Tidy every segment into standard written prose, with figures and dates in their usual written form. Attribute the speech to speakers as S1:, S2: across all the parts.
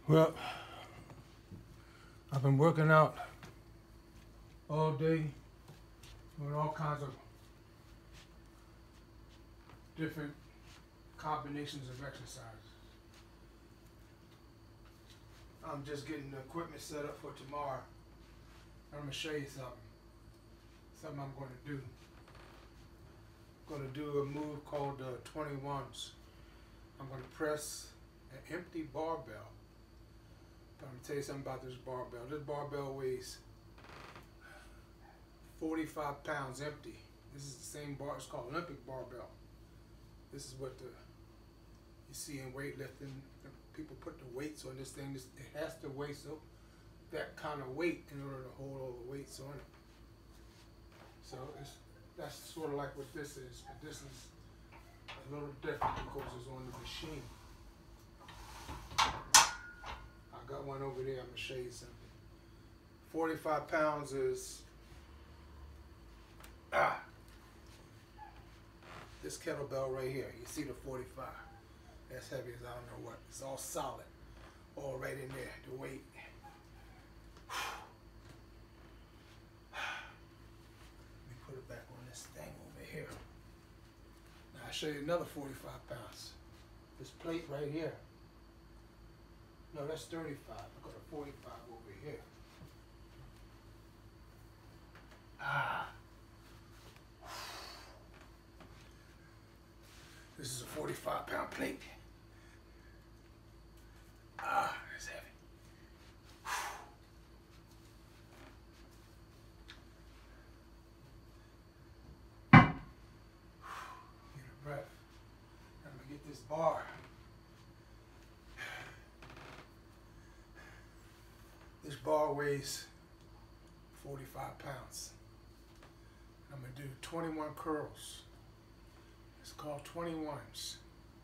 S1: Well, I've been working out all day, doing all kinds of different combinations of exercises. I'm just getting the equipment set up for tomorrow. I'm gonna show you something I'm gonna do. I'm gonna do a move called 21s. I'm gonna press an empty barbell. But I'm gonna tell you something about this barbell. This barbell weighs 45 pounds empty. This is the same bar, it's called Olympic barbell. This is what you see in weightlifting. People put the weights on this thing. It has to weigh so that kind of weight in order to hold all the weights on it. So that's sort of like what this is, but this is a little different because it's on the machine. I got one over there. I'm gonna show you something. 45 pounds is this kettlebell right here. You see the 45? That's heavy as I don't know what. It's all solid, all right in there. The weight. Let me put it back on this thing over here. Now I'll show you another 45 pounds. This plate right here. No, that's 35. I've got a 45 over here. This is a 45-pound plate. That's heavy. Get a breath. I'm gonna get this bar. This bar weighs 45 pounds. I'm gonna do 21 curls. It's called 21s.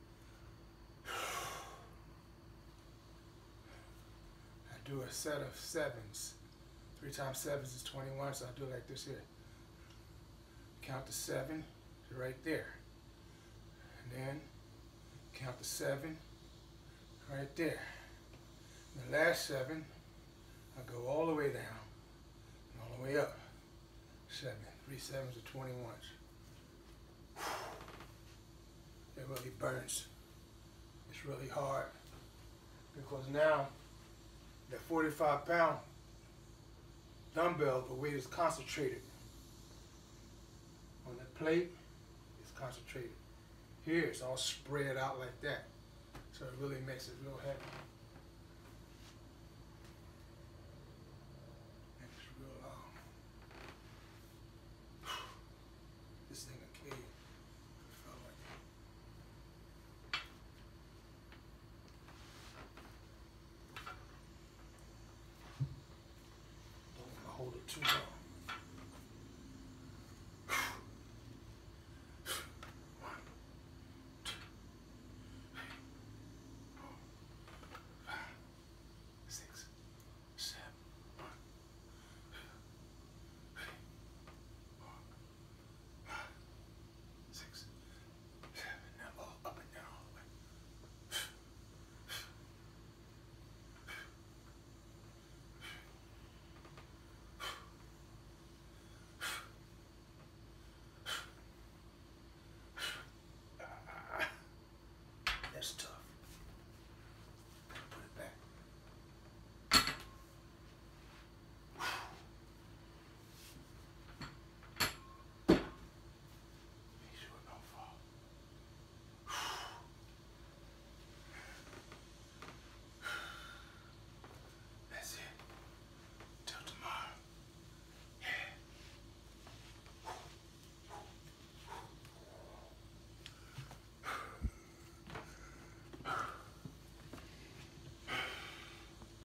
S1: I do a set of 7s. 3 times 7s is 21, so I do it like this here. Count to 7 to right there. And then count to 7 right there. And the last 7, I go all the way down and all the way up. 7. 3 7s are 21s. It really burns. It's really hard because now that 45-pound dumbbell, the weight is concentrated. On the plate, it's concentrated. Here, it's all spread out like that. So it really makes it real heavy.